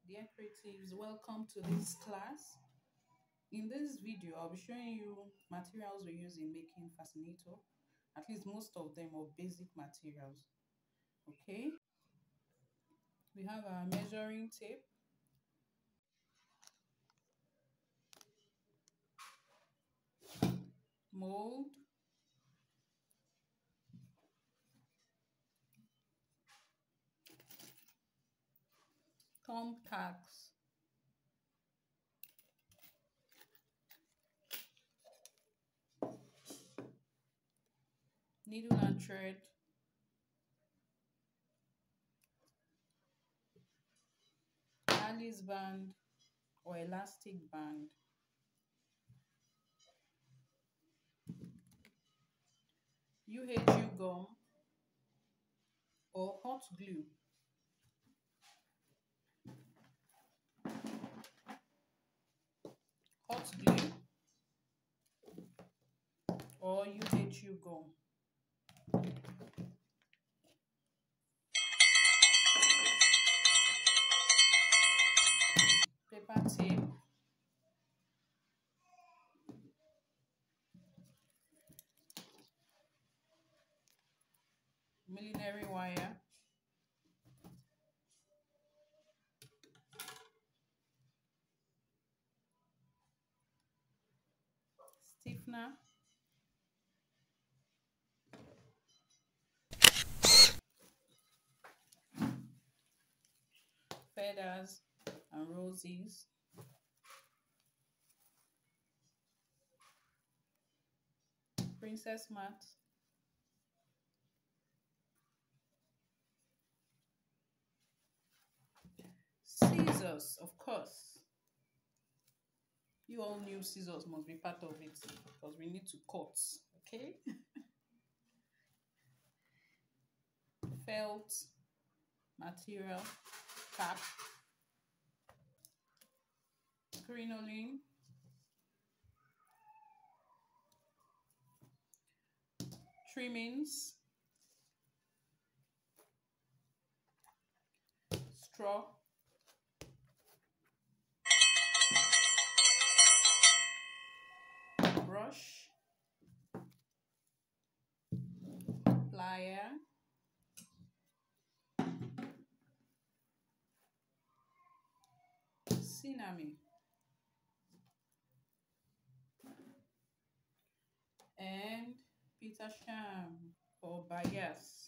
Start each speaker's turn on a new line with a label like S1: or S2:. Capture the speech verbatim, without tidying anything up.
S1: Dear creatives, welcome to this class. In this video, I'll be showing you materials we use in making fascinator, at least most of them are basic materials. Okay, we have our measuring tape, mold, thumb tacks, needle and thread, Alice band or elastic band, U H U gum or hot glue, hot glue or U H U gum. Paper tape, millinery wire, stiffener, feathers and roses, princess mat, scissors, of course. You all knew scissors must be part of it because we need to cut, okay? Felt material, cap, crinoline, trimmings, straw, brush, plier, cinnamon, and Peter Sham or bias.